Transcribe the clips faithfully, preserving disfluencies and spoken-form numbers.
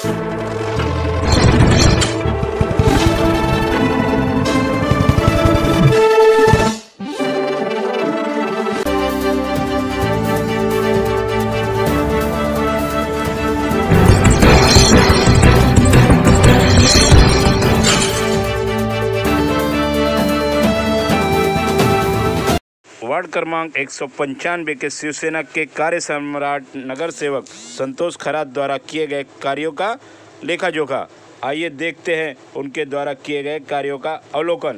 Ward क्रमांक एक सौ पंचानवे के शिवसेना के कार्य सम्राट नगर सेवक संतोष खरात द्वारा किए गए कार्यों का लेखा जोखा। आइए देखते हैं उनके द्वारा किए गए कार्यों का अवलोकन।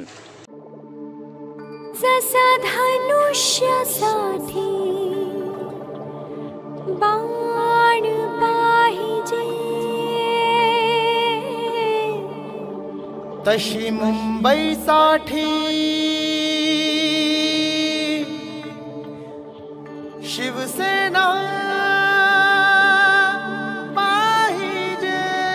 जसा धनुष्यासाठी बाण पाहिजे तशी मुंबईसाठी शिवसेना पाहिजे।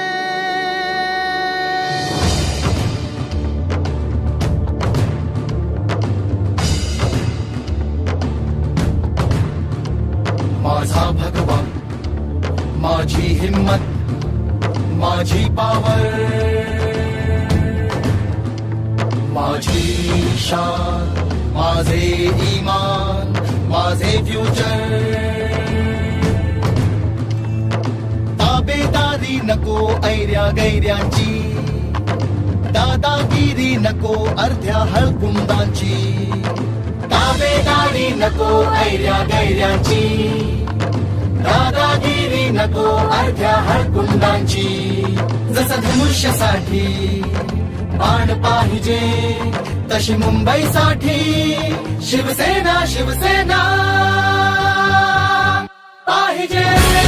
माझा भगवान, माझी हिम्मत, माझी पावर, माझी शान, माझे ईमान, माझे फ्युचर। ताबेदारी नको ऐर्या गैर्यांची, दादागिरी नको अर्ध्या हळकुंडांची। ताबेदारी नको ऐर्या गैर्यांची, दादागिरी नको अर्ध्या हळकुंडांची। जसं धनुष्यासाठी बाण पाहिजे तशी मुंबईसाठी शिवसेना शिवसेना पाहिजे।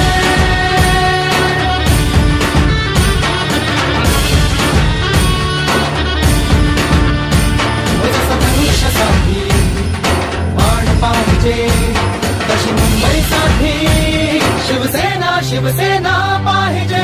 जसं धनुष्यासाठी बाण पाहिजे तशी मुंबईसाठी शिवसेना शिवसेना पाहिजे।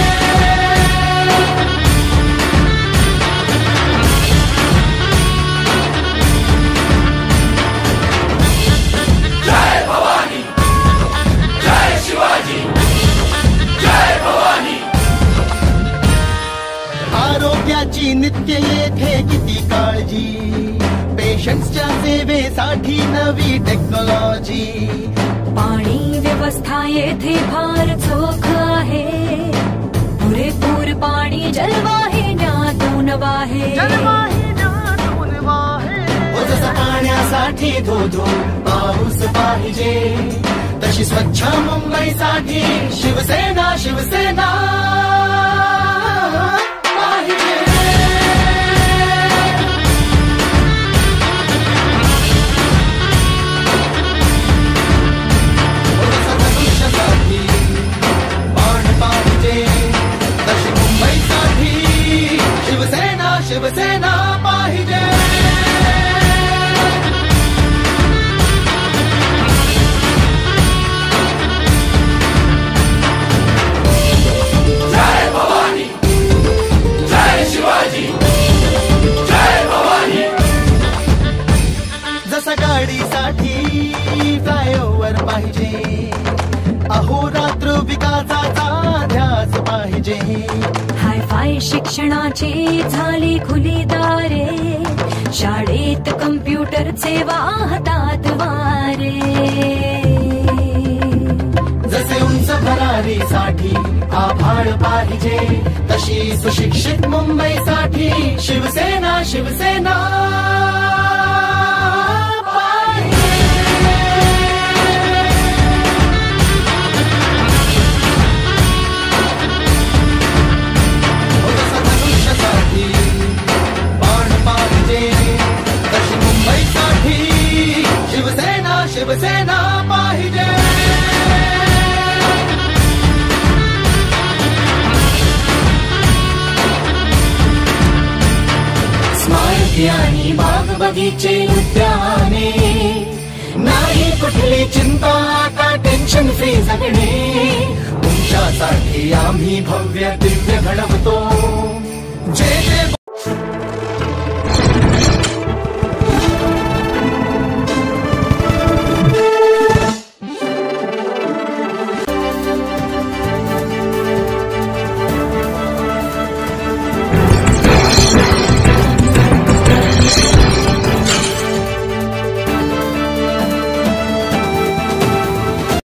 आरोग्याची नित्य येथे किती काळजी, पेशंट्सच्या सेवेसाठी नवी टेक्नॉलॉजी। पाणी व्यवस्था येथे फार चोख आहे, पुरेपूर पाणी जलवाहिन्यातून वाहे। जसं पाण्यासाठी धोधो पाऊस पाहिजे तशी स्वच्छ मुंबईसाठी शिवसेना शिवसेना पाहिजे। जसं धनुष्यासाठी बाण पाहिजे तशी मुंबईसाठी शिवसेना शिवसेना पाहिजे। गाडीसाठी फ्लायओव्हर पाहिजे, अहोरात्र विकासाचा ध्यास पाहिजे। हाय फाय शिक्षणाची झाली खुली दारे, शाळेत कम्प्युटरचे वाहतात वारे। जसे उंच भरारीसाठी आभाळ पाहिजे तशी सुशिक्षित मुंबईसाठी शिवसेना शिवसेना शिवसेना पाहिजे। स्मारके आणि बाग बगीचे उद्याने, नाही कुठली चिंता आता टेन्शन फ्री जगणे। तुमच्यासाठी आम्ही भव्य दिव्य घडवतो